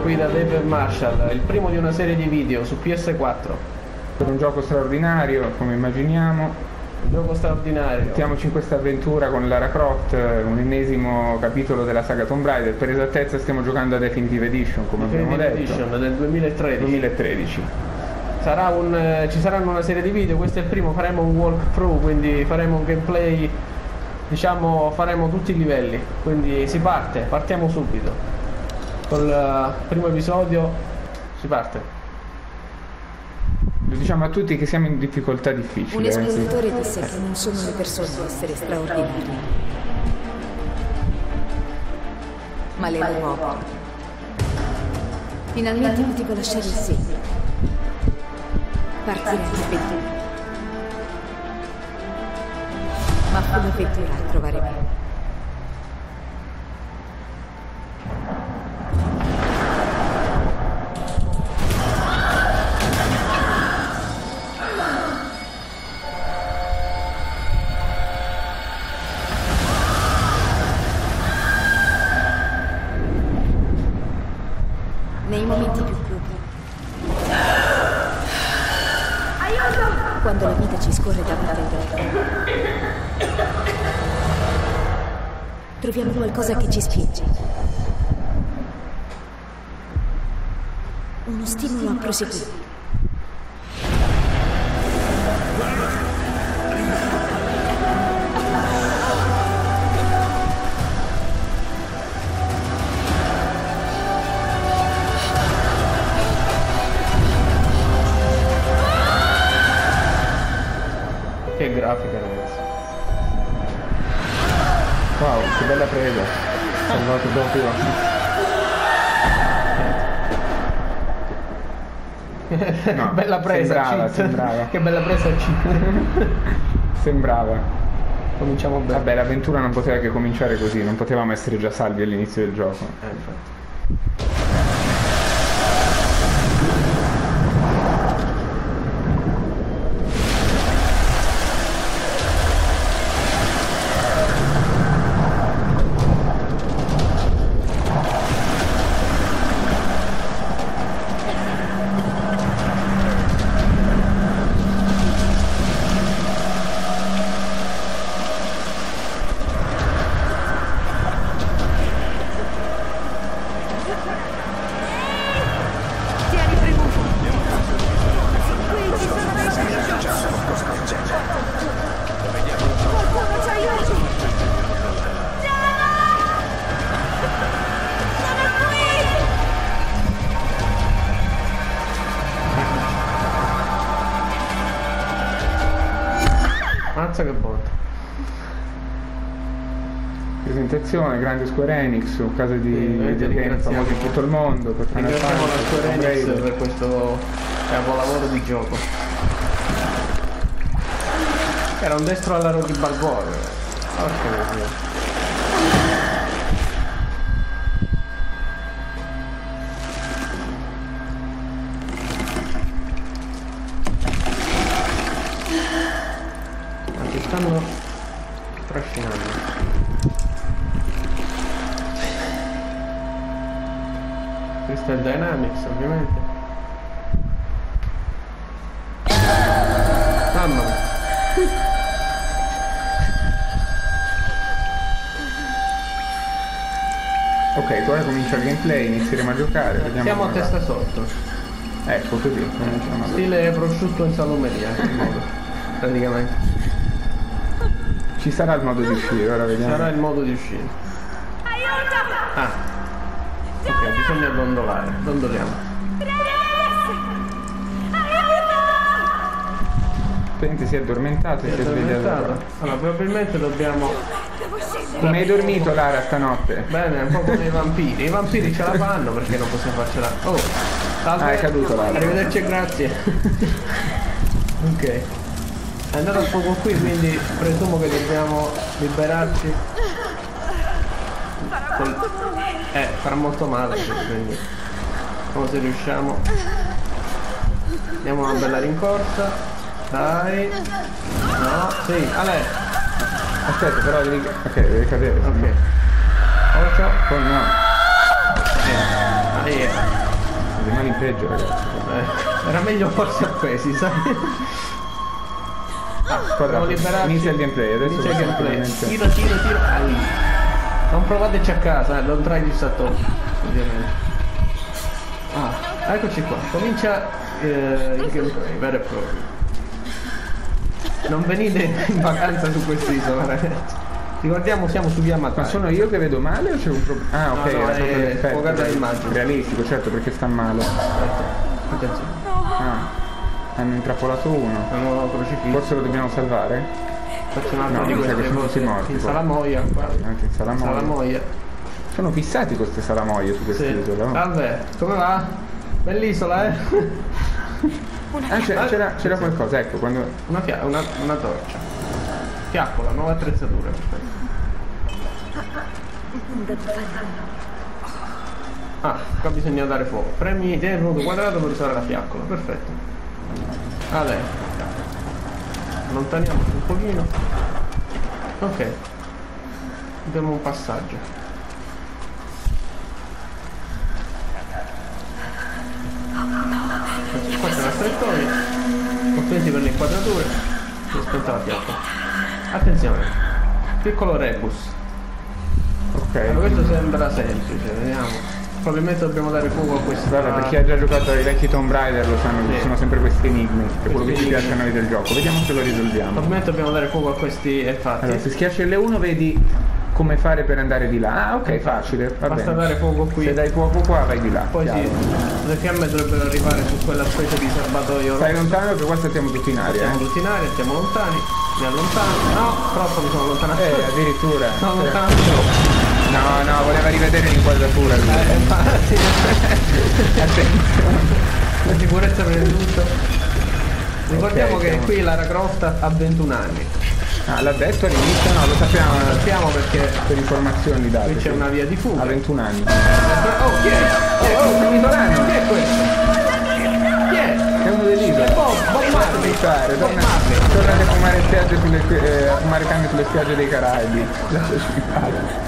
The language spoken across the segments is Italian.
qui da Dave Marshall, il primo di una serie di video su PS4. Per un gioco straordinario, come immaginiamo. Un gioco straordinario. Mettiamoci in questa avventura con Lara Croft, un ennesimo capitolo della saga Tomb Raider. Per esattezza stiamo giocando a Definitive Edition, come abbiamo detto. Edition del 2013. 2013. Ci saranno una serie di video, questo è il primo, faremo un walkthrough, quindi faremo un gameplay, diciamo faremo tutti i livelli, quindi si parte, partiamo subito. Col primo episodio si parte. Lo diciamo a tutti che siamo in difficoltà difficili. Un esploratore disse che non sono le persone a essere straordinarie, ma le loro opere. Finalmente potevo lasciare il segno. Partire all'avventura. Ma fu l'avventura a trovare me. Nei momenti più cupi. Quando la vita ci scorre davanti agli occhi. Troviamo qualcosa che ci spinge. Uno stimolo a proseguire. Che grafica, ragazzi. Wow, che bella presa. Salvato proprio. No, bella presa, sembrava. Che bella presa cheat. Sembrava. Cominciamo bene. Vabbè, l'avventura non poteva che cominciare così, non potevamo essere già salvi all'inizio del gioco. Infatti. Mazza che botta. Presentazione, grande Square Enix, un caso di videogame famoso in tutto il mondo. Per ringraziamo la Square Enix per questo capolavoro di gioco. Era un destro alla Rocky Balboa. Porca miseria. Stanno trascinando. Crystal Dynamics, ovviamente. Mamma mia. Ok, ora comincia il gameplay, inizieremo a giocare. Vediamo. Siamo a testa sotto. Ecco, così cominciamo. Stile prosciutto in salumeria, in modo, praticamente. Ci sarà il modo di uscire, ora vediamo. Sarà il modo di uscire. Ah. Ok, bisogna dondolare. Dondoliamo. Praticamente si è addormentato e si è svegliato. Allora, probabilmente dobbiamo... Come hai dormito, Lara, stanotte? Bene, un po' come i vampiri. I vampiri ce la fanno perché non possiamo farcela. Oh, salve. Ah, è caduto, Lara. Arrivederci e grazie. Ok. È andato a fuoco qui, quindi presumo che dobbiamo liberarci. Farà molto male, quindi vediamo se riusciamo. Diamo una bella rincorsa. Dai. No, sì, Ale. Aspetta, però devi... Ok, devi cadere. Ok. Ocio. Poi no. Dai. Rimane in peggio, ragazzi. Era meglio forse appesi, sai? Dobbiamo liberarci. Inizia il gameplay, adesso Inizia il gameplay. possiamo Tiro. Ai. Non provateci a casa, non trai il sattone, ovviamente. Eccoci qua. Comincia il gameplay vero e proprio. Non venite in vacanza su quest'isola, ragazzi. Ricordiamo, siamo su via Matai. Ma sono io che vedo male o c'è un problema? Ah, ok, no, era proprio l'effetto. guarda l'immagine. Realistico, certo, perché sta male. Attenzione. Hanno intrappolato uno. Sono crocifisso. Forse lo dobbiamo salvare? Faccio un altro No, di mi sa queste che sono cose. tutti morti. In poi. salamoia. Anche in salamoia. Salamoia. Sono fissati queste salamoie su quest'isola. No? Salve, come va? Bell'isola, eh? C'era qualcosa, ecco, quando... Una torcia. Fiaccola, nuova attrezzatura. Qua bisogna dare fuoco. Premi tenuto quadrato per usare la fiaccola, perfetto. Adesso. Allontaniamoci un pochino. Ok. Abbiamo un passaggio. Qua c'è una strettoia. Complimenti per le inquadrature. Si è spenta la fiaccola. Attenzione. Piccolo rebus. Ok. Allora, questo sembra semplice, vediamo. Probabilmente dobbiamo dare fuoco a questa... Guarda, per chi ha già giocato ai vecchi Tomb Raider lo sanno, Sì. sono sempre questi enigmi, che è quello che ci Questi piace a noi del gioco. Vediamo se lo risolviamo. Probabilmente dobbiamo dare fuoco a questi effetti. Allora, se schiacci L1 vedi come fare per andare di là. Ah, ok, facile, va Basta bene. dare fuoco qui. Se dai fuoco qua vai di là. Poi chiaro. sì, le fiamme dovrebbero arrivare su quella specie di serbatoio. Stai lontano che qua stiamo tutti in aria. Siamo tutti in aria, stiamo lontani. Mi allontano. No, troppo mi sono allontanato. Addirittura. Sono allontanato troppo. No, voleva rivedere l'inquadratura. Infatti. Attenzione. La sicurezza per il tutto. Ricordiamo Ok, che siamo- qui Lara Croft ha 21 anni. Ah, l'ha detto all'inizio? No, lo sappiamo. Sappiamo perché Per informazioni date. qui c'è una via di fuga. Ha 21 anni. Oh, chi è? Oh, isolano. Chi è questo? Chi è? È uno dell'isola. Bob Marley. Tornate a fumare spiagge a fumare canne sulle spiagge dei Caraibi. Lasciaci in pace.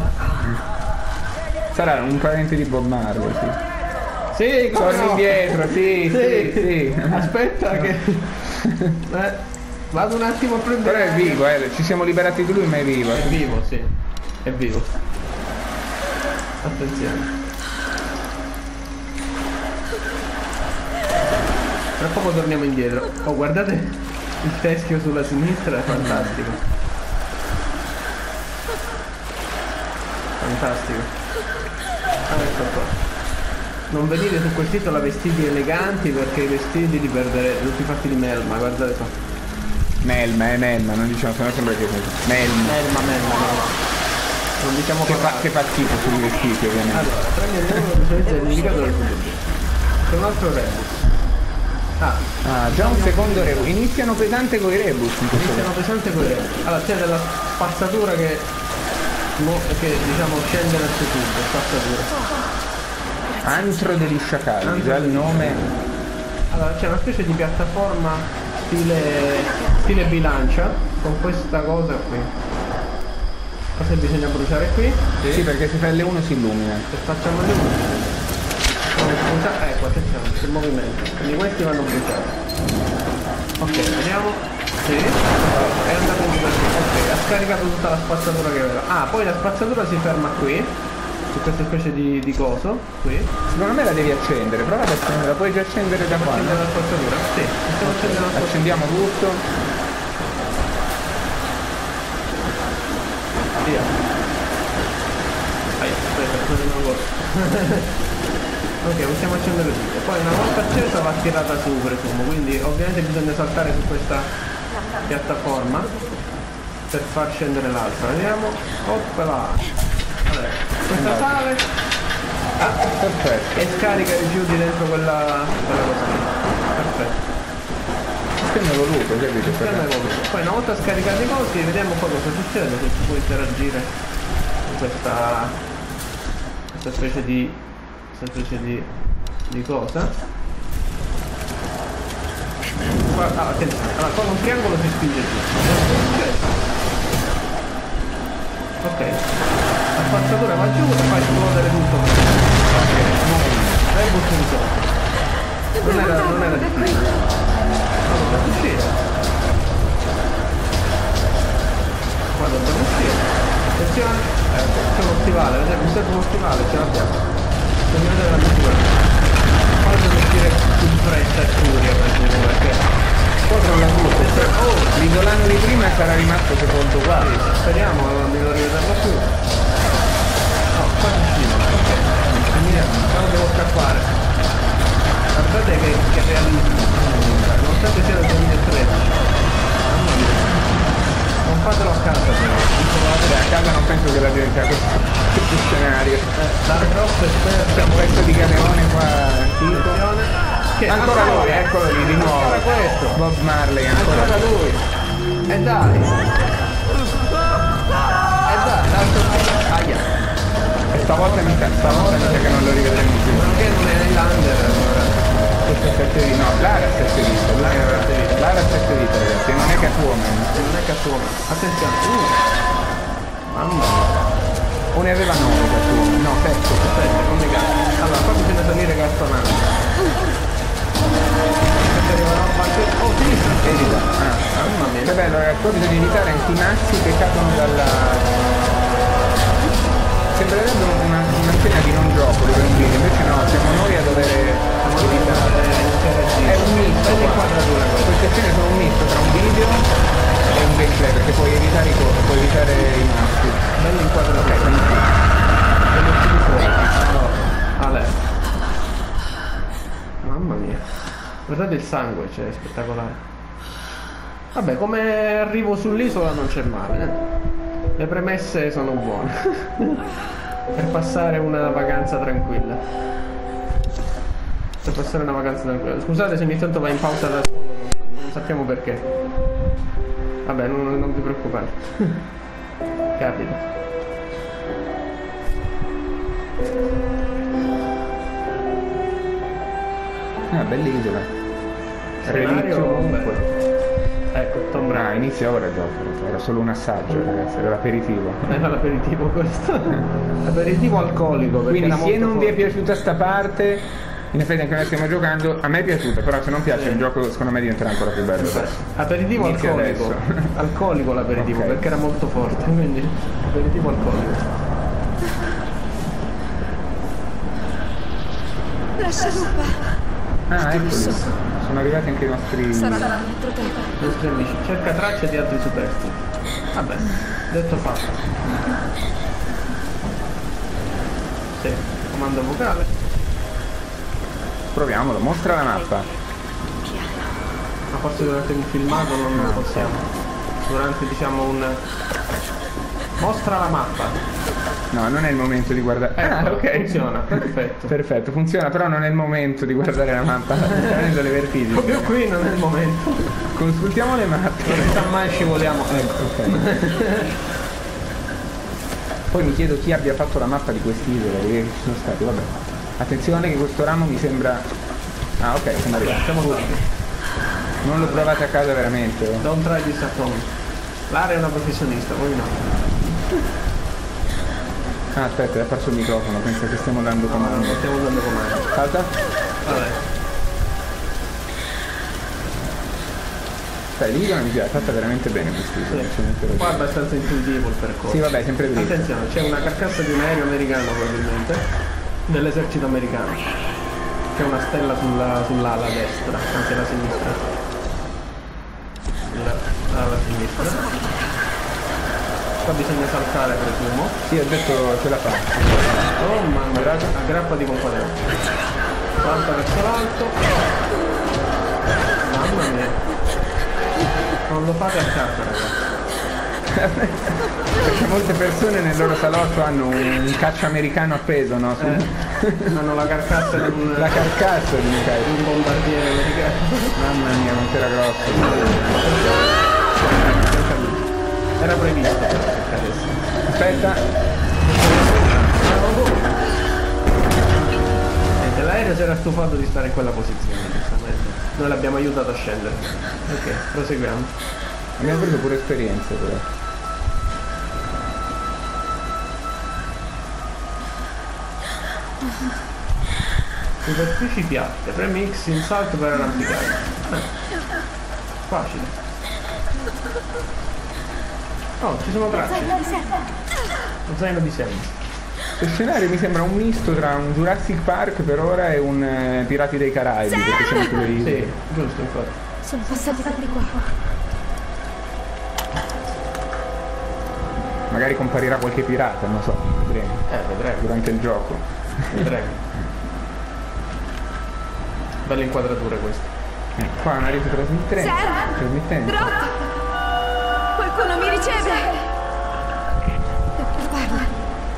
Sarà un parente di Bob Marley, sì. Sì, come Torno no? indietro, sì. Aspetta che... vado un attimo a prendere... Però è vivo, ci siamo liberati di lui ma è vivo. È vivo, sì. È vivo. Attenzione. Tra poco torniamo indietro. Oh, guardate il teschio sulla sinistra, è fantastico. Fantastico. Ecco qua. Non venite su quest'isola vestiti eleganti perché i vestiti li perderete, tutti fatti di melma, guardate qua. Melma, non diciamo, se no sembra che Melma. Melma. Non diciamo Che fa schifo sui vestiti, ovviamente. Allora, prendi il numero di visualizza l'indicatore subito. C'è un altro rebus. Già un secondo rebus. Iniziano pesante con i rebus in questo Iniziano caso. pesante con i rebus. Allora c'è della spazzatura che diciamo scende verso tutto, spazzatura. Antro degli sciacalli, già il nome. Allora c'è una specie di piattaforma stile bilancia con questa cosa qui. Cosa bisogna bruciare qui? Sì, perché se fai L1 si illumina. Se facciamo le ecco, attenzione, c'è il movimento. Quindi questi vanno bruciati. Ok, vediamo. Sì. È andato in giù. Ok, ha scaricato tutta la spazzatura che aveva. Poi la spazzatura si ferma qui. Su questa specie di coso. Qui. Secondo me la devi accendere, prova ad accenderla, puoi già accendere da qua. Accendere la spazzatura? Sì, stiamo accendendo la spazzatura. Accendiamo tutto. Via. Aspetta, una cosa. Ok, possiamo accendere tutto. Poi una volta accesa va tirata su, presumo, quindi ovviamente bisogna saltare su questa piattaforma per far scendere l'altra. Vediamo. Oppala. Allora, questa sale Perfetto. e scarica giù di dentro quella cosa lì. Perfetto. Sistema evoluto, capito? Sistema evoluto. Poi una volta scaricati i cosi vediamo poi cosa succede, se si può interagire con questa specie di cosa. Qua, attenzione, allora con un triangolo si spinge giù. Ok, la spazzatura va giù e fa esplodere tutto. Airbus risolto. Non era difficile. No, dobbiamo uscire. Qua dobbiamo uscire. Attenzione. C'è uno stivale, vedete? Mi serve uno stivale, ce l'abbiamo. Dobbiamo vedere la misura. Poi devo uscire in fretta e furia perché corrono la curva. Oh, l'isolano di prima sarà rimasto sepolto qua. Sì, speriamo di non rivederlo più. No, qua ci usciamo. Ok. Quando devo scappare. Guardate che realismo. Nonostante sia del 2013. Mamma mia. Non fatelo a casa però. A casa non penso che la diventa questo scenario. La troppo esperta. C'è un pezzo di ganeone qua. Che ancora lui, eccolo lì di nuovo. Ancora questo. Bob Marley, ancora lui. E dai. Aia. E stavolta mi sa che non lo rivedremo più. Perché non è Highlander allora? Questo è 7 vite, no, l'ara 7 vite, l'ara 7 vite ragazzi, non è Catwoman. Non è Catwoman. Attenzione. Mamma mia. O ne aveva 9 Catwoman? No, 7. Come gatto. Allora, qua bisogna salire castonando. Oh, sinistra. Mamma mia. Che bello ragazzi, qua bisogna evitare anche i massi che cadono dalla... Sembrerebbe una scena di non gioco dove un video, invece no, siamo noi a dover evitare. È un misto qua. Queste scene sono un misto tra un video e un gameplay perché puoi evitare i massi. Bello inquadratura. Mamma mia. Guardate il sangue, cioè, è spettacolare. Vabbè, come arrivo sull'isola non c'è male. Le premesse sono buone. Per passare una vacanza tranquilla. Scusate se ogni tanto va in pausa da solo, non sappiamo perché. Vabbè, non vi preoccupate. Capita. Ah, bell'isola. Relizio comunque. Ecco, Tom Brady. Inizia ora il gioco, era solo un assaggio ragazzi, era l'aperitivo. Era l'aperitivo questo. Aperitivo alcolico. Quindi se non vi è piaciuta sta parte, in effetti anche noi stiamo giocando, a me è piaciuta, però se non piace il gioco secondo me diventerà ancora più bello. Aperitivo inizia alcolico. Adesso. Alcolico l'aperitivo, Okay. perché era molto forte, quindi aperitivo alcolico. Lascia rupa. Ah, eccoli. Sono arrivati anche i nostri... Sarà dentro te. I nostri amici. Cerca tracce di altri superstiti. Vabbè, detto fatto. Sì, comando vocale. Proviamolo, mostra la mappa. Ma forse durante un filmato non possiamo. Durante diciamo un... Mostra la mappa. No, non è il momento di guardare... ok. Funziona, perfetto. Perfetto, funziona, però non è il momento di guardare la mappa. Sta prendendo le vertigini. Proprio qui non è il momento. Consultiamo le mappe. Non sa mai scivoliamo. Ok. Poi mi chiedo chi abbia fatto la mappa di quest'isola, perché ci sono stati, vabbè. Attenzione che questo ramo mi sembra... Ah ok, siamo arrivati. Siamo qui. Non lo provate a casa veramente. Don't try this at home. Lara è una professionista, voi no. Ah aspetta, è apparso il microfono, pensa che stiamo dando comando. No, stiamo dando comando. Salta? Vabbè. Sai, l'isola mi piace, è fatta veramente bene quest'isola. Sì. Qua è abbastanza intuitivo il percorso. Sì vabbè, sempre dritto. Attenzione, c'è una carcassa di un aereo americano probabilmente, dell'esercito americano. C'è una stella sull'ala destra, anche la sinistra. Alla sinistra. Qua bisogna saltare, presumo. Sì, ho detto ce la fa. Oh mamma mia, aggrappati con quadrato. Salta verso l'alto. Mamma mia. Non lo fate a casa ragazzi. Perché molte persone nel loro salotto hanno un caccia americano appeso, no? Hanno la carcassa di un... La carcassa di un bombardiere americano. Mamma mia, quanto era grosso. Era previsto che accadesse. Aspetta. Niente, l'aereo si era stufato di stare in quella posizione, giustamente. Noi l'abbiamo aiutato a scendere. Ok, proseguiamo. Abbiamo preso pure esperienze però. Superfici piatte, premi X in salto per arrampicare. Facile. Oh, ci sono tracce. Un zaino di segni. Lo scenario mi sembra un misto tra un Jurassic Park per ora e un Pirati dei Caraibi, perché sono sulle isole. Sì, giusto, infatti. Sono passati per di qua. Magari comparirà qualche pirata, non so, vedremo. Vedremo. Durante il gioco. Vedremo. Belle inquadrature queste. Qua è una rete trasmittente. Trasmittente. Rot! Qualcuno mi riceve! Parla.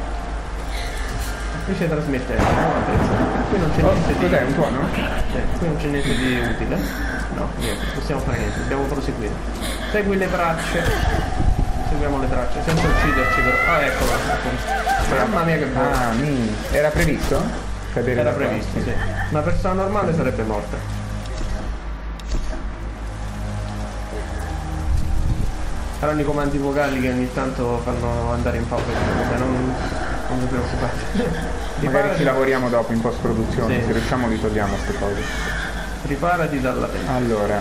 Qui c'è trasmettente, qui non c'è niente di... Cos'è, un tuono? Qui non c'è niente di utile. No, niente, non possiamo fare niente, dobbiamo proseguire. Segui le tracce. Seguiamo le tracce, senza ucciderci però. Ah, eccola. Mamma mia che buono. Ah, era previsto? Cadere Era da qua? previsto, sì. Una persona normale sarebbe morta. Saranno i comandi vocali che ogni tanto fanno andare in pausa, non vi preoccupate. Magari ci lavoriamo dopo in post-produzione, Sì. se riusciamo li togliamo queste cose. Riparati dalla pena. Allora,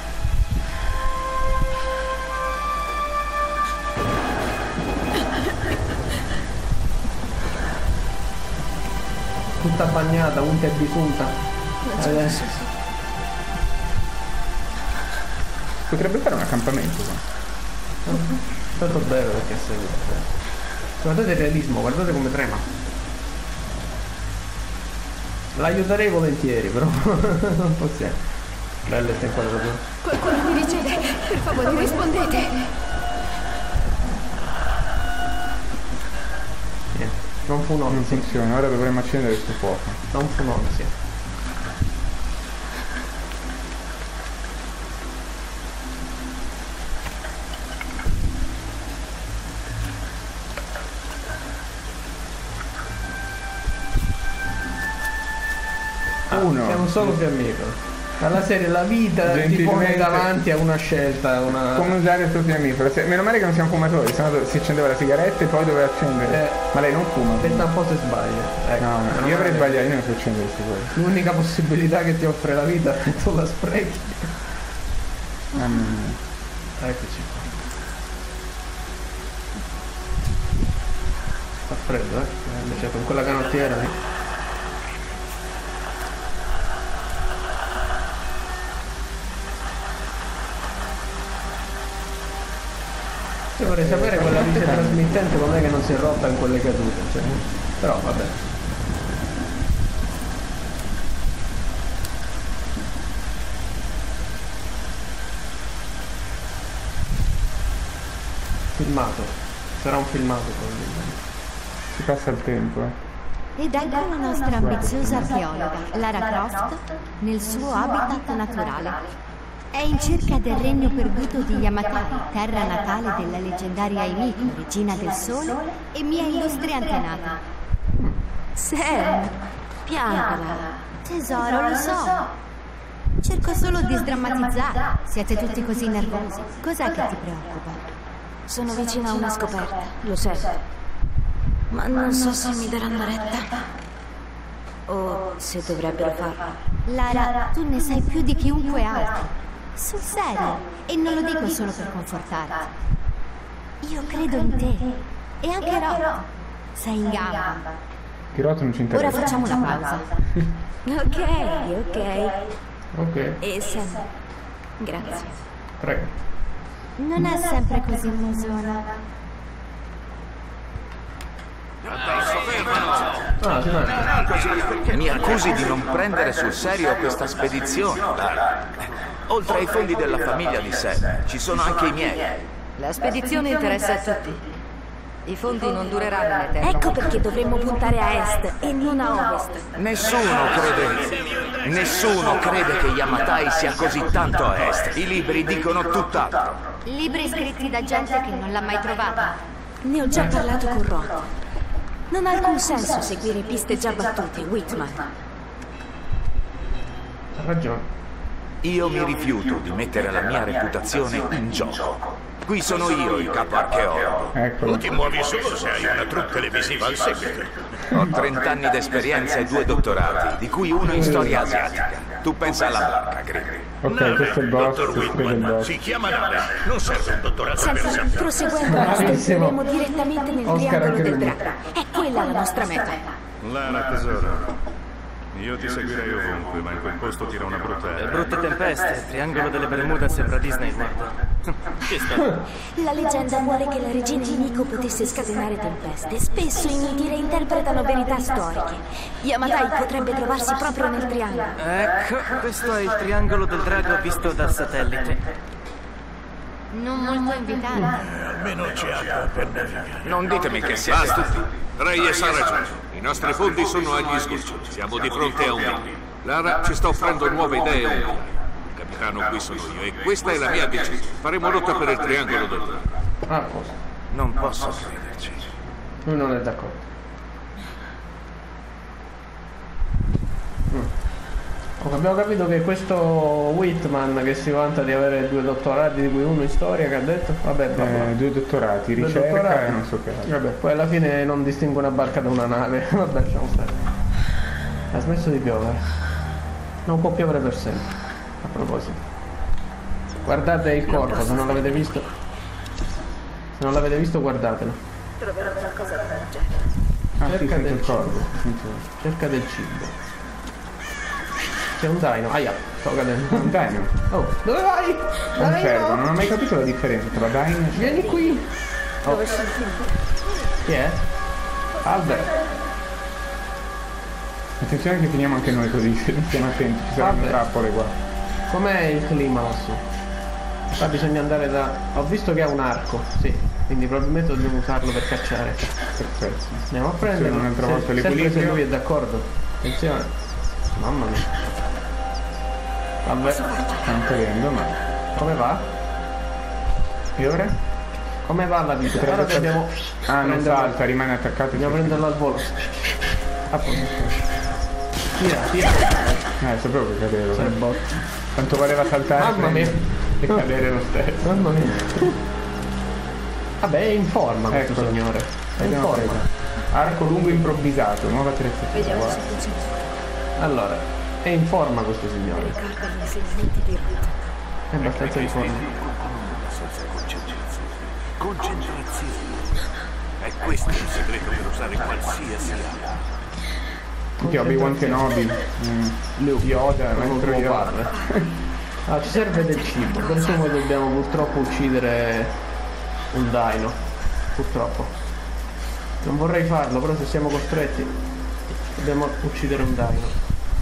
Tutta bagnata, unta e bisunta. Adesso. potrebbe fare un accampamento qua. Tanto bello perché è seguito. Guardate il realismo, guardate come trema. L'aiuterei volentieri, però non possiamo. Belle ste inquadrature. Qualcuno mi riceve! Per favore, rispondete! Niente, non fu Non un'onzia. funziona, ora dovremmo accendere questo fuoco. Non fu un'onzia. Uno. Siamo solo fiammifero. Dalla serie la vita ti pone Gentilmente. davanti a una scelta, una... Come usare il suo fiammifero? Meno male che non siamo fumatori, sennò si accendeva la sigaretta e poi doveva accendere. Ma lei non fuma? Pensa un po' se sbaglia. Ecco, No, meno io avrei male. sbagliato, io non so accendere queste cose. L'unica possibilità che ti offre la vita, tu la sprechi. Mamma mia. Eccoci qua. Fa freddo, invece con quella canottiera lì. Io vorrei sapere quella luce trasmittente com'è che non si è rotta in quelle cadute, cioè. Però vabbè. Filmato. Sarà un filmato probabilmente. Si passa il tempo, Ed ecco la nostra ambiziosa archeologa, Lara Croft, nel suo habitat naturale. È in cerca del regno perduto di Yamatai, terra natale della leggendaria Emiko, regina del sole, e mia illustre antenata. Sam! Pianola! Tesoro, lo so. Cerco solo di sdrammatizzare. Siete tutti così nervosi. Cos'è che ti preoccupa? Sono vicina a una scoperta, lo sento. Ma non so se mi daranno retta. O se dovrebbero farlo. Lara, tu ne sai più di chiunque altro. Sul serio. E non lo dico solo per confortarti. Io credo in te. E anche Rot. Sei in gamba. Kirot non ci interessa. Ora facciamo una pausa. Ok. Ok, E Sam, grazie. prego. Non è sempre così musona. Ah, si mangia. Mi accusi di non prendere sul serio questa spedizione, Lara. Oltre ai fondi della famiglia di Sam, ci sono anche i miei. La spedizione interessa a tutti. I fondi non dureranno in eterno. Ecco perché dovremmo puntare a est e non a ovest. Nessuno crede che Yamatai sia così tanto a est. I libri dicono tutt'altro. Libri scritti da gente che non l'ha mai trovata. Ne ho già parlato con Rod. Non ha alcun senso seguire piste già battute, Whitman. Ha ragione. Io mi rifiuto di mettere la mia reputazione in gioco. Qui sono io il capo archeologo. Eccolo. Tu ti muovi solo se hai una troupe televisiva al seguito. Ho 30 anni d'esperienza e 2 dottorati, di cui uno in storia asiatica. Tu pensa alla barca, Grim. Ok, questo è il boss, Dottor questo è il Whitman, boss. si chiama nave. Non serve un dottorato per Senti, sapere. proseguendo, Bravissimo. entreremo direttamente nel Oscar triangolo anche del lui. drago. È quella la nostra meta. Lara, tesoro. Io ti seguirei ovunque, ma in quel posto tira una brutta aria. Brutte tempeste, il triangolo delle Bermuda sembra Disney, guarda. Ci sta. La leggenda vuole che la regina Himiko potesse scatenare tempeste. Spesso i miti reinterpretano verità storiche. Yamatai potrebbe trovarsi proprio nel triangolo. Ecco, questo è il triangolo del drago visto dal satellite. Non molto invitante. Almeno c'è acqua per navigare. Non ditemi che siete Basta. stupidi. Reyes ha ragione. I nostri fondi sono agli sgoccioli. Siamo di fronte a un bivio. Lara ci sta offrendo nuove idee e un piano. Il capitano qui sono io e questa è la mia decisione. Faremo rotta per il triangolo del drago. Ah, cosa? Non posso crederci. Lui non è d'accordo. Abbiamo capito che questo Whitman che si vanta di avere 2 dottorati, di cui uno in storia, che ha detto? Vabbè, 2 dottorati, Due ricerca dottorati. e non so che altro. Vabbè, poi alla fine non distingue una barca da una nave. Vabbè, lasciamo stare. Ha smesso di piovere. Non può piovere per sempre. A proposito. Guardate il corpo, se non l'avete visto. Se non l'avete visto, guardatelo. Troverò qualcosa da mangiare. Ah, sì, Cerca sento del il corpo. sento- Cerca del cibo. C'è un dino. Aia, sto cadendo. Un dino. Oh, dove vai? Non Dino! serve, non ho mai capito la differenza tra dino e Vieni qui. Dove sono finita? Chi è? Albert. Attenzione che finiamo anche noi così, se non stiamo attenti, ci saranno Vabbè. trappole qua. Com'è il clima lassù? Qua bisogna andare da... Ho visto che ha un arco, sì. Quindi probabilmente dobbiamo usarlo per cacciare. Perfetto. Andiamo a prenderlo. un'altra volta Sempre se l'equilibrio. lui è d'accordo. Attenzione. Mamma mia. Vabbè, Stanno cadendo, ma... come va? E ora? Come va la vita? Potrebbe Ora essere- dobbiamo Ah, non prenderlo- salta, rimane attaccato. Dobbiamo prenderlo al volo. Ah, poi. Tira. Sapevo che cadeva. C'è il bot. Tanto valeva saltare Mamma mia. e cadere lo stesso. Mamma mia. Vabbè, è in forma questo Eccolo. signore. È in Vediamo forma. presa. Arco lungo improvvisato, nuova attrezzatura. Vediamo guarda. se funziona. Allora, è in forma questo signore. Ricorda gli insegnamenti di rotta. È abbastanza in forma. Senza concentrazione. Concentrazione. È questo il segreto per usare qualsiasi arma. Tutti Obi-Wan Kenobi, Yoda, Non maestro può Yoda. farlo. Ah, ci serve del cibo. Presumo che dobbiamo purtroppo uccidere un dino. Purtroppo. Non vorrei farlo, però se siamo costretti dobbiamo uccidere un dino.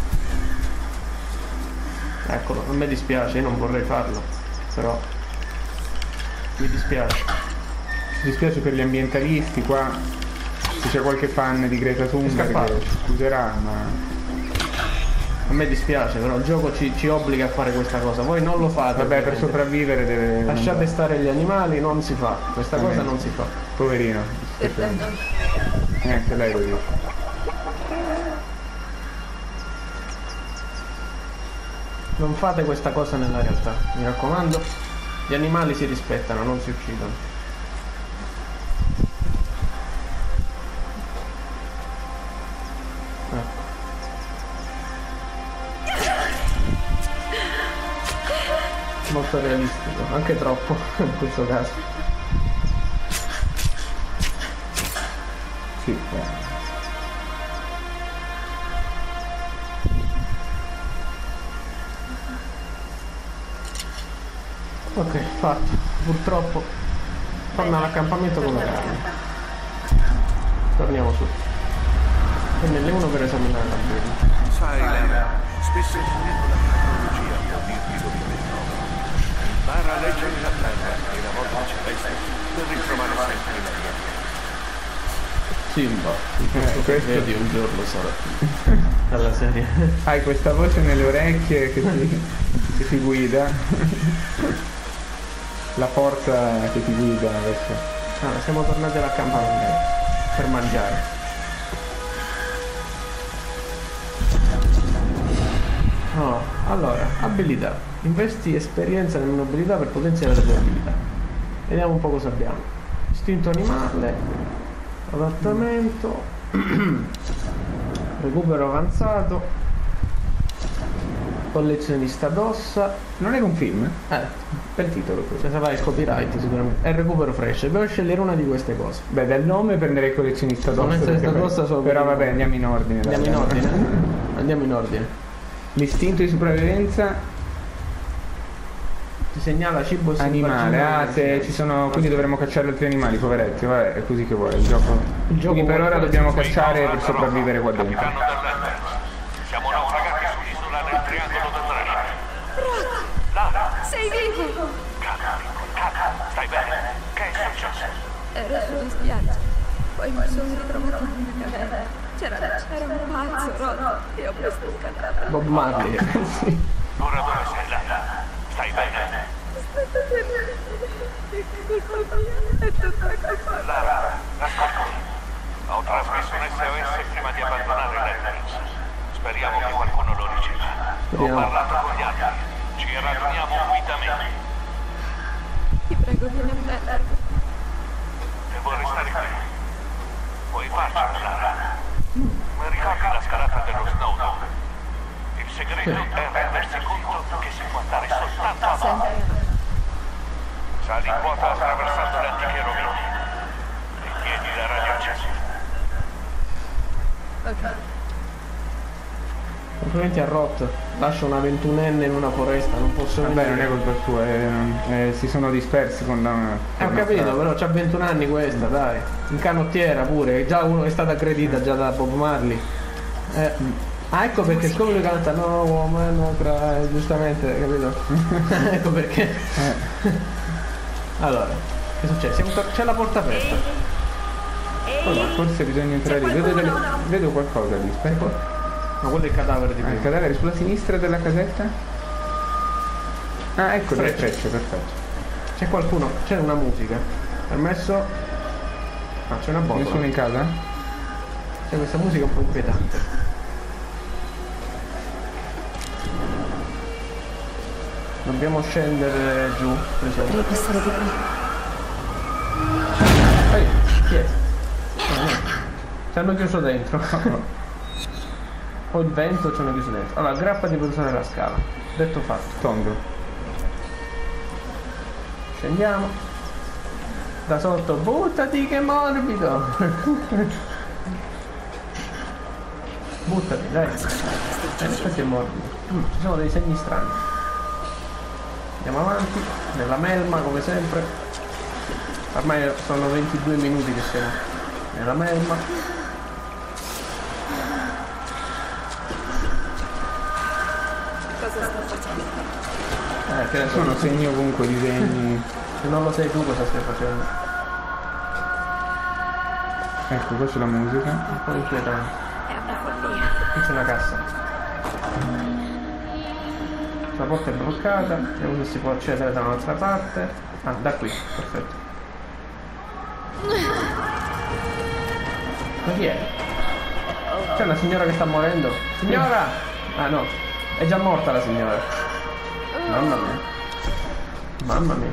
Eccolo, a me dispiace, io non vorrei farlo. Però mi dispiace. Mi dispiace per gli ambientalisti qua, se c'è qualche fan di Greta Thunberg scappato. ci scuserà, ma A me dispiace, però il gioco ci obbliga a fare questa cosa. Voi non lo fate. vabbè, per ovviamente. sopravvivere deve... Lasciate stare gli animali, non si fa. Questa cosa non si fa. Poverino. Neanche lei lo dice. Non fate questa cosa nella realtà, mi raccomando. Gli animali si rispettano, non si uccidono. Ecco. Molto realistico, anche troppo in questo caso. Sì, Ok, fatto. Purtroppo torna all'accampamento con la carne. Torniamo su. E nelle per esaminare la birra. Sai, Lara, spesso intendo la tecnologia può dirti dove ti trovi. Impara a leggere la terra e la volta celeste per ritrovare sempre la tua via. Simba, questo- vedi un giorno sarà dalla serie. hai questa voce nelle orecchie che ti guida. La forza che ti guida adesso. Allora, siamo tornati all'accampamento per mangiare. Oh, allora, abilità. Investi esperienza nelle abilità per potenziare le tue abilità. Vediamo un po' cosa abbiamo. Istinto animale, adattamento, recupero avanzato, collezionista d'ossa. Non era un film? Per titolo questo. Se va il copyright sicuramente. E recupero fresh. Dobbiamo scegliere una di queste cose. Beh, dal nome prenderei il collezionista d'ossa. Però vabbè, andiamo in ordine. Andiamo in ordine. Andiamo in ordine. L'istinto di sopravvivenza ti segnala cibo animale. Se ci sono, quindi dovremmo cacciare altri animali, poveretti. Vabbè, è così che vuole il gioco. Quindi per ora dobbiamo cacciare per sopravvivere qua dentro. Siamo naufragati sull'isola del triangolo del Drake. Lara! Sei vivo! Calma, stai bene? Che è successo? Ero sulla spiaggia. Poi mi sono ritrovata nella caverna. C'era un pazzo, Rod, e ho presto scattato. Bob Marley. Sì. Ora dove sei, Lara? Stai bene? Aspetta, è colpa mia, è tutta colpa mia. Lara, ascoltami. Ho trasmesso un SOS prima di abbandonare l'Entrance. Speriamo che qualcuno lo riceva. Ho parlato con gli altri. Ci raduniamo qui da me. Ti prego, vieni a prendermi. Devo restare qui. Puoi farcela, Lara. Mi ricordi la scalata dello Snowdon? Il segreto è rendersi conto che si può andare soltanto avanti. Sali in quota attraversando le antiche rovine e chiedi la radioaccesso. Ok. Complimenti a Roth. Lascia una 21enne in una foresta, non posso Vabbè, vedere. non è colpa tua, si sono dispersi con la... Ho capito, però c'ha 21 anni questa, dai. In canottiera pure, già uno è stata aggredita già da Bob Marley. Ah, ecco perché siccome lui canta No Woman Cry, giustamente, capito? Ecco perché. Allora, che succede? C'è la porta aperta. Allora, forse bisogna entrare lì. Vedo qualcosa lì, aspetta. Ma quello è il cadavere di il cadavere sulla sinistra della casetta? Ah, ecco, Frecce. perfetto. C'è qualcuno, c'è una musica. Permesso. Ah, c'è una botola. Nessuno in casa? C'è questa musica un po' inquietante. Dobbiamo scendere giù, Devi passare di qui. Ehi, chi è? No. Ci hanno chiuso dentro. O il vento ci hanno chiuso dentro. Allora, aggrappati per usare la scala. Detto fatto. Tondo. Scendiamo. Da sotto, buttati che morbido. Buttati, dai. Questo è morbido. Ci sono dei segni strani. Andiamo avanti, nella melma come sempre. Ormai sono 22 minuti che siamo nella melma. Cosa sto facendo? Che ne so, Sono segni ovunque, disegni. se non lo sai tu cosa stai facendo. Ecco, qua c'è la musica. Un po' inquietante. È una follia. Qui c'è una cassa. La porta è bloccata, vediamo se si può accedere da un'altra parte. Ah, da qui, perfetto. Ma chi è? C'è una signora che sta morendo. Signora! Ah no, è già morta la signora. Mamma mia. Mamma mia.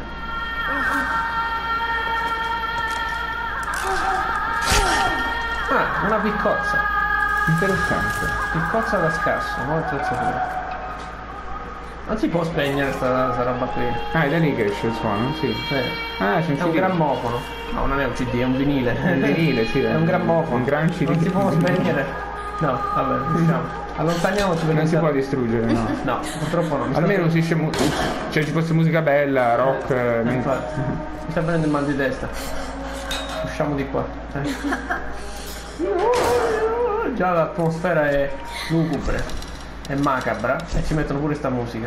Ah, una piccozza. Interessante. Piccozza da scasso, molto attrezzatura. Non si può spegnere sta roba qui. Ah, è da lì che esce il suono, sì. Sì. Ah, c'è un È un CD. grammofono. No, non è un CD, è un vinile. Un vinile, sì. È un grammofono. Un gran CD. Non si può spegnere. No, vabbè, diciamo. Allontaniamoci perché Non si può distruggere, no. No, purtroppo no. Almeno uscisce cioè ci fosse musica bella, rock. Infatti, mi sta prendendo il mal di testa. Usciamo di qua. Già l'atmosfera è lugubre, è macabra e ci mettono pure sta musica.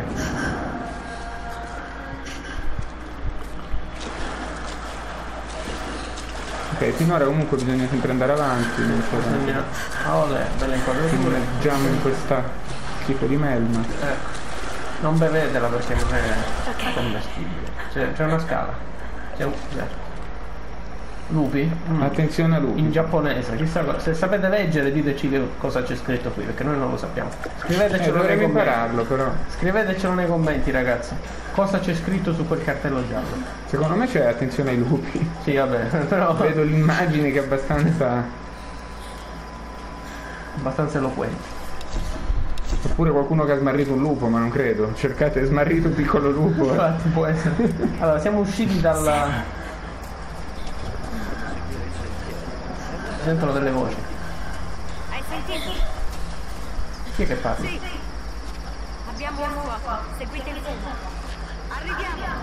Ok, finora comunque bisogna sempre andare avanti. Non so Bisogna... Olè, belle inquadrature. Immergiamo in questa schifo di melma. Non bevetela perché non è commestibile. C'è una scala. C'è un... Lupi? Attenzione a lupi. In giapponese. Chissà, se sapete leggere diteci che cosa c'è scritto qui, perché noi non lo sappiamo. Scrivetecelo nei dovremmo commenti. impararlo però. Scrivetecelo nei commenti, ragazzi. cosa c'è scritto su quel cartello giallo. Secondo me c'è attenzione ai lupi. Sì, vabbè, però Vedo l'immagine che è abbastanza eloquente. Oppure qualcuno che ha smarrito un lupo, ma non credo. Cercate smarrito un piccolo lupo. Infatti può essere. Allora, siamo usciti dalla... Sentono delle voci. Hai sentito? Chi è che parla? Sì. Abbiamo un fuoco. Seguite il fuoco. Arriviamo.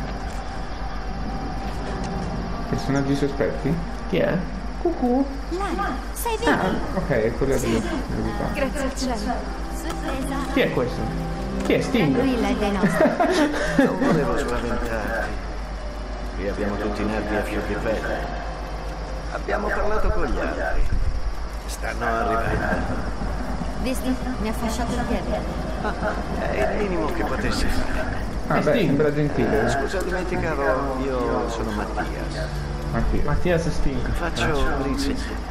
Personaggi sospetti? Chi è? Cucù. Lara, sei viva? Ah, ok, è quella di... Grazie al cielo. Sorpresa. Chi è questo? Chi è Sting? Tranquilla, è dei nostri. Non volevo spaventarti. Qui abbiamo tutti i nervi a fior di pelle. Abbiamo parlato con gli altri. Stanno arrivando. Visti? Mi ha fasciato il piede. È il minimo che potessi fare. Ah, beh, sembra gentile. Scusa, dimenticavo, io sono Mattias. Mattias Sting. Faccio l'insegnante.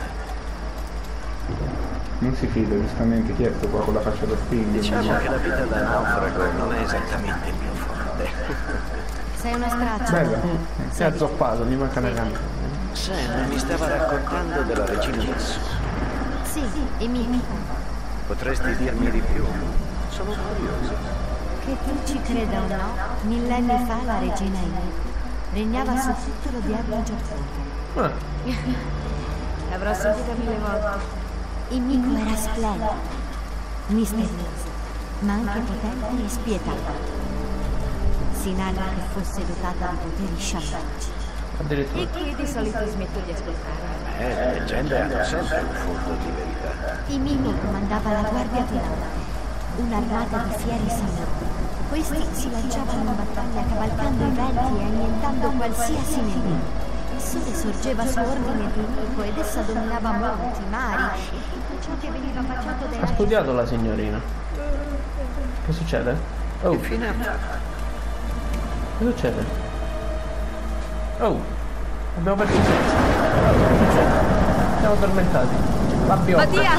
Non si fida, giustamente, chi è sto qua con la faccia da Sting? Diciamo che la vita da naufrago non è esattamente il mio forte. Sei una straccia. Bella. Si è azzoppato, gli manca una gamba. Sam mi stava raccontando della regina del sole. Sì, e Mimi. Potresti dirmi di più? Sono curioso. Che tu ci creda o no, millenni fa la regina Imi regnava su tutto l'odierno Giappone. L'avrò sentita 1000 volte. Imiko era splendido, misterioso, ma anche potente e spietato. Si narra che fosse dotata di poteri sciamanici. Addirittura. E che di solito smetto di ascoltare. Le leggende hanno sempre un fondo di verità. Imiko comandava la guardia tenante, un'armata di fieri samurai. Questi si lanciavano in battaglia cavalcando i venti e annientando qualsiasi nemico. Il sole sorgeva su ordine di Imiko ed essa dominava monti, mari e tutto ciò che veniva baciato dai Ha studiato la signorina. Che succede? Oh. Che fine ha fatto? Che succede? Oh. Abbiamo perso il senso. Che succede? Siamo tormentati. La bionda. Mattias!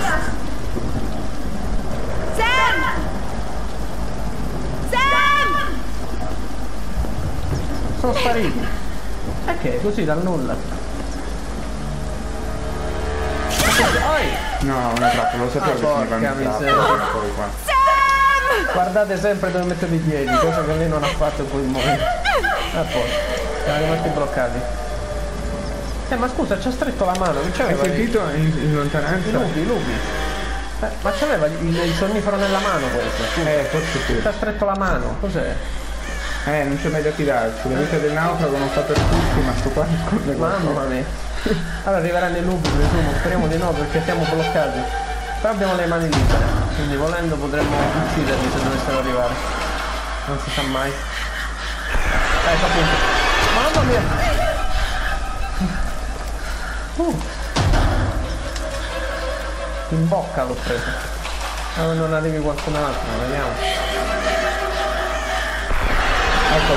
Sam! Sam! Sono spariti. Perché? Così dal nulla. No, una trappola, lo sapevo che porca finiva in miseria. trappola. Poi qua. Guardate sempre dove mettete i piedi, cosa che lei non ha fatto in quel momento. A posto. Siamo rimasti bloccati. Ma scusa, ci ha stretto la mano, non Hai c'aveva sentito in lontananza? i lupi. Ma c'aveva il sonnifero nella mano questo. Forse sì. Ci ha stretto la mano, cos'è? Non c'è mai da fidarsi, la vita del naufrago non fa per tutti, ma sto qua nasconde qualcosa. Mamma mia. Allora arriveranno i lupi, presumo, speriamo di no perché siamo bloccati. Però abbiamo le mani libere, quindi volendo potremmo ucciderli se dovessero arrivare. Non si sa mai. Ecco appunto. Mamma mia! In bocca l'ho preso. Non arrivi qualcun altro, vediamo. Ecco.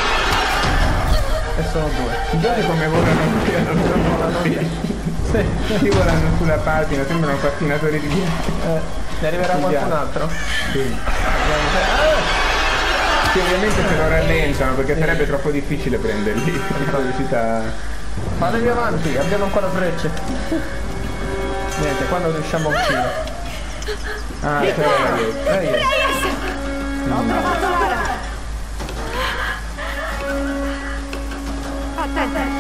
E sono due. Guardate come volano qui. Sì, volano sulla patina, sembrano pattinatori di ghiaccio. Ne arriverà qualcun altro? Sì. Sì, ovviamente se lo rallentano perché sarebbe troppo difficile prenderli. La velocità. Fatevi avanti, abbiamo ancora frecce. Niente, quando riusciamo a uscire. Ah, c'è Ho trovato Lara! Attenta!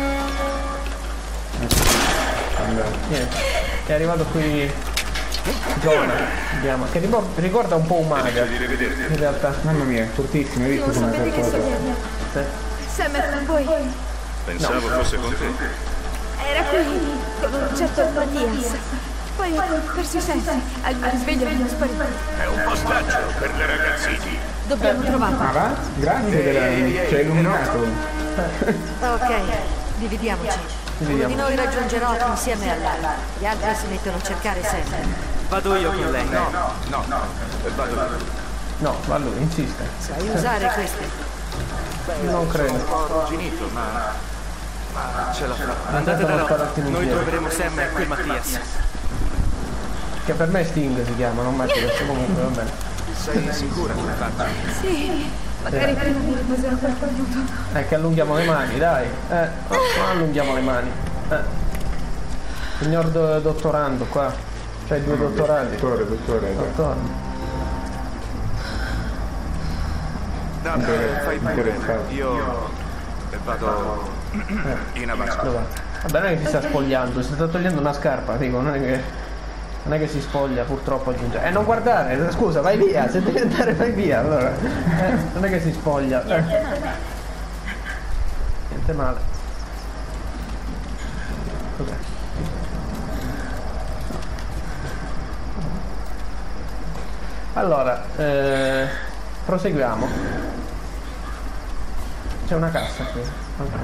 Niente, è arrivato qui Giona, vediamo, che ricorda un po' Umaga in realtà. Mamma mia, fortissimo, hai visto come è fatto? Sam è con voi? Pensavo fosse con te. Era qui con un certo Mattias. Poi ho perso i sensi. Al risveglio è sparito. È un postaggio per le ragazzini. Dobbiamo trovarlo. Ma va? Grazie ci hai illuminato. Ok, dividiamoci. Uno di noi raggiungerò insieme a Lara. Gli altri si mettono a cercare sempre. Vado io con lei. No, vado io. No, ma lui insiste. Sai usare questi? Non credo. Un po' arrugginito, ma ce la fa. Andate da Ancora Rob. attimo Noi indietro. troveremo Sam e quel Mattias. Che per me Sting si chiama, non Mattias, comunque va bene. Sei sicura che faccia? Sì, Magari prima di riposare qualche minuto. Che allunghiamo le mani, dai. Non allunghiamo le mani. Signor dottorando qua. C'hai 2 dottorati. Dottore. Fai pure. Io vado in avanti. Vabbè, non è che si sta spogliando, si sta togliendo una scarpa, dico, non è che si spoglia, purtroppo aggiunge. Non guardare, scusa, vai via, se devi andare vai via, allora. Non è che si spoglia. Niente male. Cos'è? Allora, proseguiamo. C'è una cassa qui. Okay.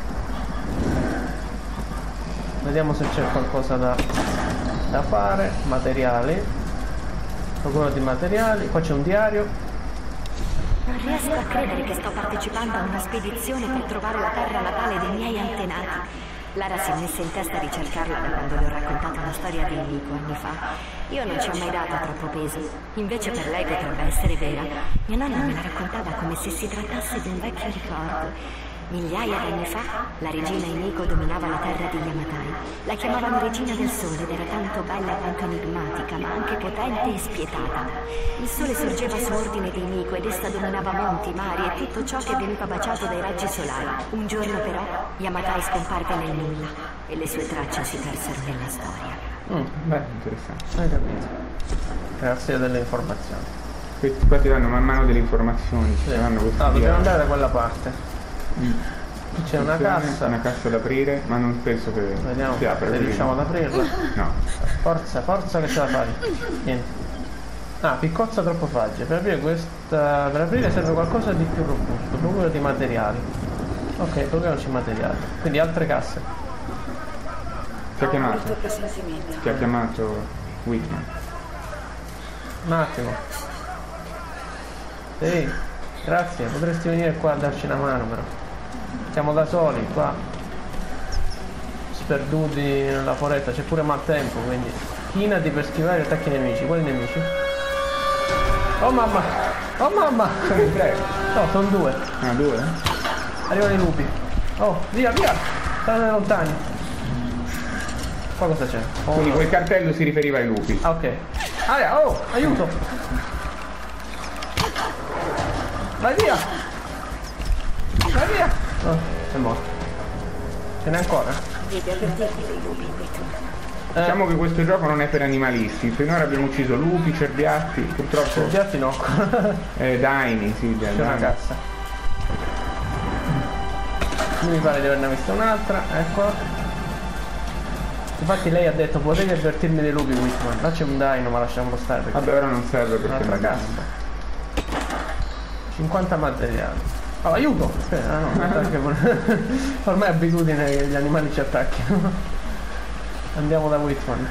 Vediamo se c'è qualcosa da fare. Materiali. Qualcuno di materiali. Qua c'è un diario. Non riesco a credere che sto partecipando a una spedizione per trovare la terra natale dei miei antenati. Lara si è messa in testa di cercarla da quando le ho raccontato la storia di Nico anni fa. Io non ci ho mai dato troppo peso. Invece per lei potrebbe essere vera. Mia nonna me la raccontava come se si trattasse di un vecchio ricordo. Migliaia di anni fa, la regina Nico dominava la terra degli Yamatai. La chiamavano regina del sole ed era tanto bella quanto enigmatica, ma anche potente e spietata. Il sole sorgeva su ordine di Nico ed essa dominava monti, mari e tutto ciò che veniva baciato dai raggi solari. Un giorno però, Yamatai scomparve nel nulla e le sue tracce si persero nella storia. Beh, interessante. Hai capito. Grazie delle informazioni. Qua ti danno man mano delle informazioni. Sì. Dobbiamo andare da quella parte. Qui c'è una cassa da aprire, ma non penso che vediamo si apra. Se riusciamo ad aprirla. No. Forza che ce la fai. Niente. Piccozza troppo fragile. Per aprire serve qualcosa di più robusto. Procura di materiali. Ok, procuriamoci materiali. Quindi altre casse. Ti ha chiamato Whitman. Un attimo. Sì, grazie, potresti venire qua a darci una mano però. Siamo da soli qua, sperduti nella foresta, c'è pure maltempo, quindi chinati per schivare gli attacchi nemici. Quali nemici? Oh mamma! Oh mamma! Sono in 3. No, sono 2. 2? Arrivano i lupi. Oh, via! Stanno lontani. Qua cosa c'è? Quindi quel cartello si riferiva ai lupi. Ok. Oh, aiuto! Vai via! Oh, è morto. Ce n'è ancora? Devi avvertirmi dei lupi, Diciamo che questo gioco non è per animalisti. Finora abbiamo ucciso lupi, cerbiatti, purtroppo. Cerbiatti no. Daini, sì, c'è una cassa. Mi pare di averne vista un'altra, ecco. Infatti lei ha detto potevi avvertirmi dei lupi, Whitman. Là c'è un daino, ma lasciamolo stare. Vabbè, ora non serve perché un'altra cassa. 50 materiali. Oh, aiuto! Aspetta, no, ormai è abitudine che gli animali ci attacchino. Andiamo da Whitman.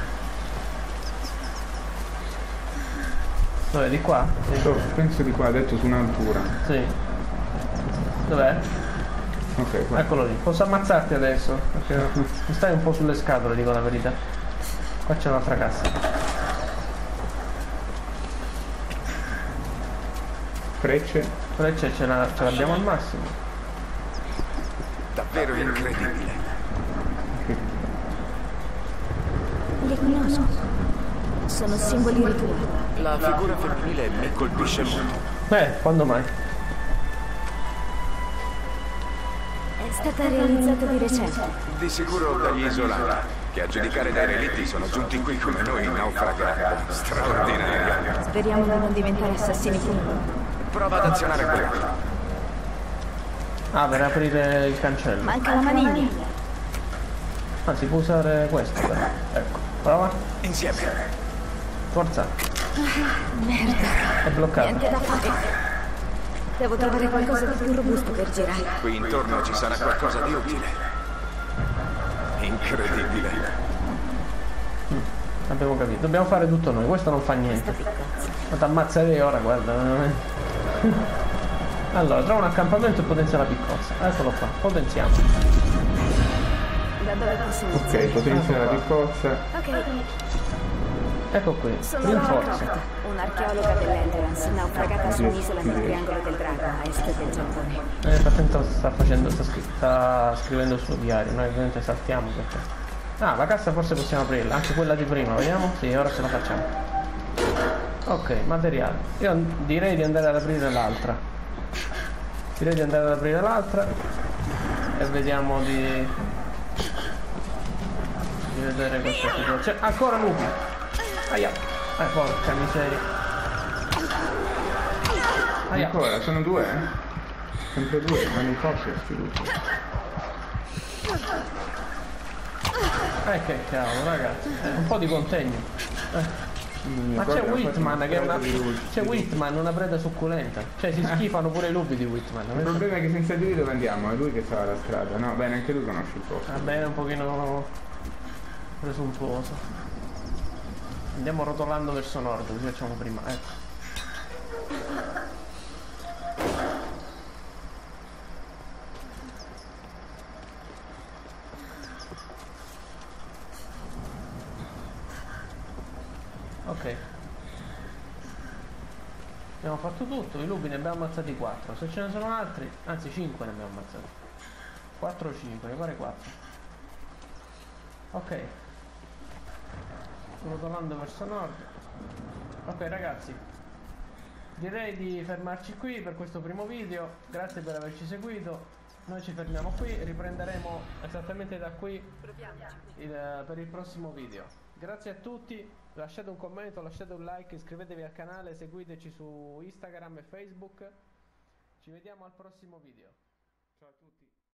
Dove? Di qua? Sì. Penso di qua, ha detto su un'altura. Sì. Dov'è? Ok, qua. Eccolo lì. Posso ammazzarti adesso? Perché mi stai un po' sulle scatole, dico la verità. Qua c'è un'altra cassa. Frecce ce l'abbiamo al massimo. Davvero incredibile. Li conosco. Sono simboli rituali. La figura femminile mi colpisce molto. Quando mai? È stata realizzata di recente. Di sicuro dagli isolati, che a giudicare dai relitti sono giunti qui come noi naufragando. Straordinario. Speriamo di non diventare assassini pure. Prova ad azionare quello. Per aprire il cancello. Manca la maniglia. Si può usare questo, beh. Ecco, prova. Insieme. Forza. Merda. È bloccato. Niente da fare. Devo trovare qualcosa di più robusto per girare. Qui intorno ci sarà qualcosa di utile. Incredibile. Abbiamo capito. Dobbiamo fare tutto noi. Questo non fa niente. Ma t'ammazzerei ora, guarda. Allora, trova un accampamento e potenzia la piccozza. Eccolo qua. Potenziamo. Da dove posso Ok, potenzia la piccozza. Ok. Ecco qui, Sono Lara rinforzi. Croft, un'archeologa dell'Endurance, naufragata su un'isola nel Triangolo del Drago, a est del Giappone. Nel frattempo sta scrivendo il suo diario, noi ovviamente saltiamo perché... Ah, la cassa forse possiamo aprirla, anche quella di prima, vediamo? Sì, ora ce la facciamo. Ok, materiale. Io direi di andare ad aprire l'altra. E vediamo di vedere questa situazione. Ancora lupi! Aia! Porca miseria! Aia! Ancora, sono due? Sempre due, vanno in coppia sti lupi. Che cavolo, ragazzi, un po' di contegno. Ma c'è Whitman che è una... C'è Whitman, una preda succulenta. Cioè si schifano pure i lupi di Whitman. Il problema è che senza di lui dove andiamo? È lui che sa la strada. No, bene, anche lui conosce il posto. Va bene, un pochino presuntuoso. Andiamo rotolando verso nord, così facciamo prima, ecco. Ok, abbiamo fatto tutto, i lupi ne abbiamo ammazzati 4, se ce ne sono altri, anzi 5 ne abbiamo ammazzati, 4 o 5, mi pare 4. Ok, rotolando verso nord. Ok ragazzi, direi di fermarci qui per questo primo video, grazie per averci seguito, noi ci fermiamo qui, riprenderemo esattamente da qui per il prossimo video. Grazie a tutti, lasciate un commento, lasciate un like, iscrivetevi al canale, seguiteci su Instagram e Facebook. Ci vediamo al prossimo video. Ciao a tutti.